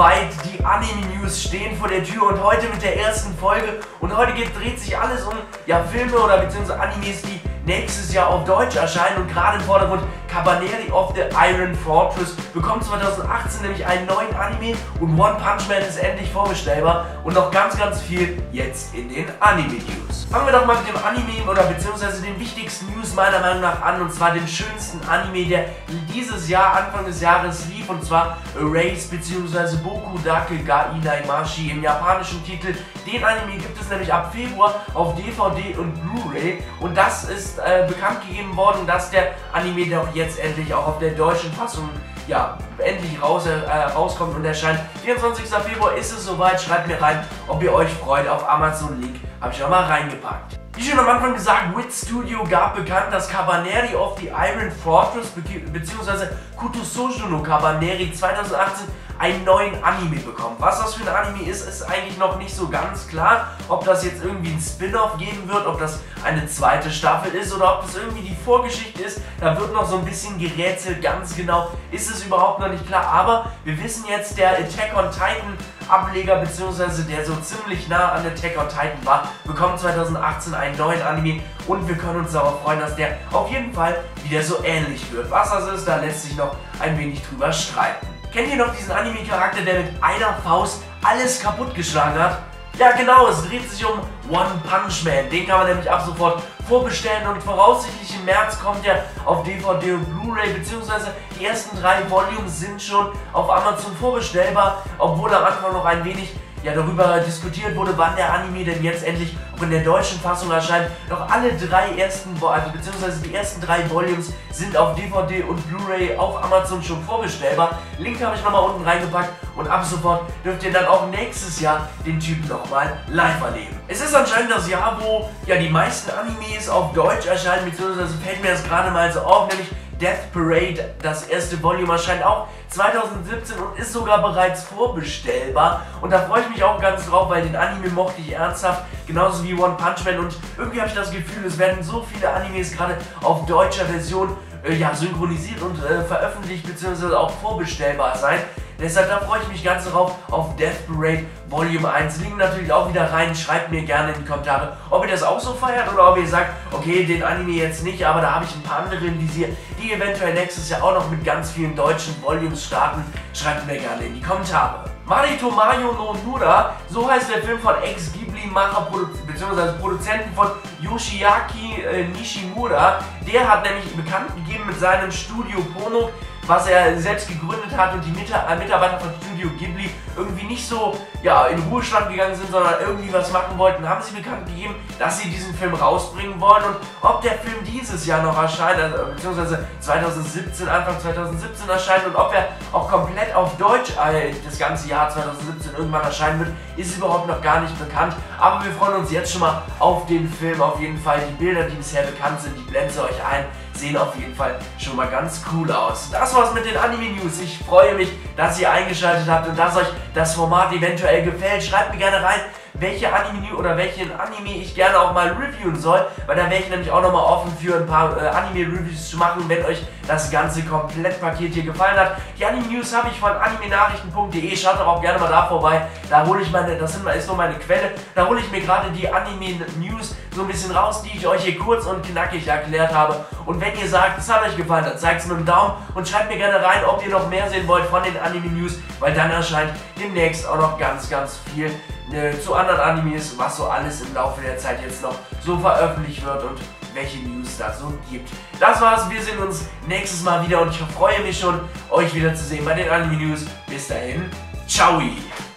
soweit, die Anime-News stehen vor der Tür und heute mit der ersten Folge. Und heute dreht sich alles um Filme oder beziehungsweise Animes, die nächstes Jahr auf Deutsch erscheinen. Und gerade im Vordergrund Kabaneri of the Iron Fortress bekommt 2018 nämlich einen neuen Anime und One Punch Man ist endlich vorbestellbar. Und noch ganz viel jetzt in den Anime-News. Fangen wir doch mal mit dem Anime oder beziehungsweise den wichtigsten News meiner Meinung nach an. Und zwar dem schönsten Anime, der dieses Jahr, Anfang des Jahres lief. Und zwar Erase beziehungsweise Boku Dake ga Inaimashi im japanischen Titel. Den Anime gibt es nämlich ab Februar auf DVD und Blu-ray. Und das ist bekannt gegeben worden, dass der Anime doch jetzt endlich auch auf der deutschen Fassung endlich rauskommt und erscheint. 24. Februar ist es soweit. Schreibt mir rein, ob ihr euch freut. Auf Amazon Link habe ich auch mal reingepackt. Wie schon am Anfang gesagt, Wit Studio gab bekannt, dass Kabaneri of the Iron Fortress bzw. Kutosojo no Kabaneri 2018 einen neuen Anime bekommt. Was das für ein Anime ist, ist eigentlich noch nicht so ganz klar. Ob das jetzt irgendwie ein Spin-off geben wird, ob das eine zweite Staffel ist oder ob das irgendwie die Vorgeschichte ist. Da wird noch so ein bisschen gerätselt, ganz genau ist es überhaupt noch nicht klar. Aber wir wissen jetzt, der Attack on Titan Ableger bzw. der so ziemlich nah an Attack on Titan war, bekommt 2018 einen neuen Anime und wir können uns darauf freuen, dass der auf jeden Fall wieder so ähnlich wird. Was das ist, da lässt sich noch ein wenig drüber streiten. Kennt ihr noch diesen Anime-Charakter, der mit einer Faust alles kaputtgeschlagen hat? Ja genau, es dreht sich um One Punch Man. Den kann man nämlich ab sofort vorbestellen und voraussichtlich im März kommt er auf DVD und Blu-ray, beziehungsweise die ersten 3 Volumes sind schon auf Amazon vorbestellbar, obwohl am Anfang noch ein wenig darüber diskutiert wurde, wann der Anime denn jetzt endlich auch in der deutschen Fassung erscheint. Doch alle 3 ersten, beziehungsweise die ersten 3 Volumes sind auf DVD und Blu-ray auf Amazon schon vorbestellbar. Link habe ich nochmal unten reingepackt und ab sofort dürft ihr dann auch nächstes Jahr den Typen nochmal live erleben. Es ist anscheinend das Jahr, wo die meisten Animes auf Deutsch erscheinen, beziehungsweise fällt mir das gerade mal so auf, nämlich Death Parade, das erste Volume, erscheint auch 2017 und ist sogar bereits vorbestellbar. Und da freue ich mich auch ganz drauf, weil den Anime mochte ich ernsthaft, genauso wie One Punch Man. Und irgendwie habe ich das Gefühl, es werden so viele Animes gerade auf deutscher Version synchronisiert und veröffentlicht bzw. auch vorbestellbar sein. Deshalb, da freue ich mich ganz drauf auf Death Parade Volume 1. Link natürlich auch wieder rein. Schreibt mir gerne in die Kommentare, ob ihr das auch so feiert oder ob ihr sagt, okay, den Anime jetzt nicht, aber da habe ich ein paar andere im Visier, die eventuell nächstes Jahr auch noch mit ganz vielen deutschen Volumes starten. Schreibt mir gerne in die Kommentare. Marito Mayo no Nura, so heißt der Film von Ex-Ghibli-Macher bzw. Produzenten von Yoshiaki Nishimura. Der hat nämlich bekannt gegeben mit seinem Studio Ponok, was er selbst gegründet hat, und die Mitarbeiter von Studio Ghibli irgendwie nicht so in Ruhestand gegangen sind, sondern irgendwie was machen wollten, haben sie bekannt gegeben, dass sie diesen Film rausbringen wollen. Und ob der Film dieses Jahr noch erscheint, beziehungsweise 2017, Anfang 2017 erscheint, und ob er auch komplett auf Deutsch das ganze Jahr 2017 irgendwann erscheinen wird, ist überhaupt noch gar nicht bekannt. Aber wir freuen uns jetzt schon mal auf den Film. Auf jeden Fall die Bilder, die bisher bekannt sind, die blende euch ein, sehen auf jeden Fall schon mal ganz cool aus. Das war's mit den Anime-News. Ich freue mich, dass ihr eingeschaltet habt und dass euch das Format eventuell gefällt. Schreibt mir gerne rein, welche Anime oder welchen Anime ich gerne auch mal reviewen soll, weil da wäre ich nämlich auch nochmal offen für ein paar Anime-Reviews zu machen, wenn euch das ganze Komplettpaket hier gefallen hat. Die Anime-News habe ich von animenachrichten.de, schaut doch auch gerne mal da vorbei, da hole ich ist so meine Quelle, da hole ich mir gerade die Anime-News so ein bisschen raus, die ich euch hier kurz und knackig erklärt habe. Und wenn ihr sagt, es hat euch gefallen, dann zeigt es mit einem Daumen und schreibt mir gerne rein, ob ihr noch mehr sehen wollt von den Anime-News, weil dann erscheint demnächst auch noch ganz viel zu anderen Animes, was so alles im Laufe der Zeit jetzt noch so veröffentlicht wird und welche News da so gibt. Das war's, wir sehen uns nächstes Mal wieder und ich freue mich schon, euch wieder zu sehen bei den Anime News. Bis dahin, ciao!